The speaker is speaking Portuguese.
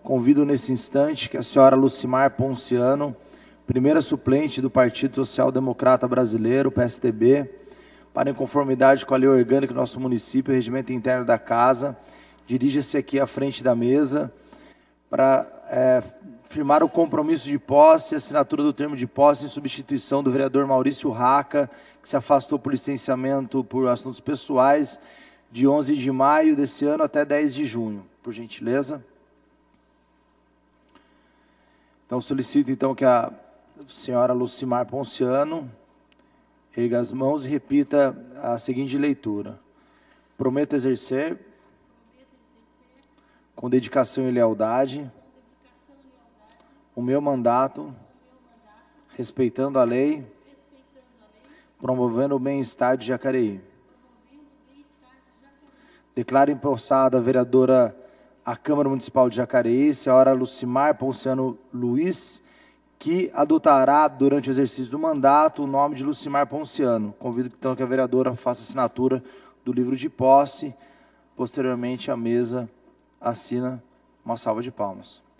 Convido nesse instante que a senhora Lucimar Ponciano, primeira suplente do Partido Social Democrata Brasileiro, PSDB, para, em conformidade com a lei orgânica do nosso município e o regimento interno da Casa, dirija-se aqui à frente da mesa para firmar o compromisso de posse e assinatura do termo de posse em substituição do vereador Maurício Raca, que se afastou por licenciamento por assuntos pessoais de 11 de maio desse ano até 10 de junho. Por gentileza. Então, solicito então que a senhora Lucimar Ponciano erga as mãos e repita a seguinte leitura. Prometo exercer com dedicação e lealdade o meu mandato, respeitando a lei, promovendo o bem-estar de Jacareí. Declaro empossada a vereadora à Câmara Municipal de Jacareí, senhora Lucimar Ponciano Luiz, que adotará durante o exercício do mandato o nome de Lucimar Ponciano. Convido então que a vereadora faça assinatura do livro de posse. Posteriormente, a mesa assina. Uma salva de palmas.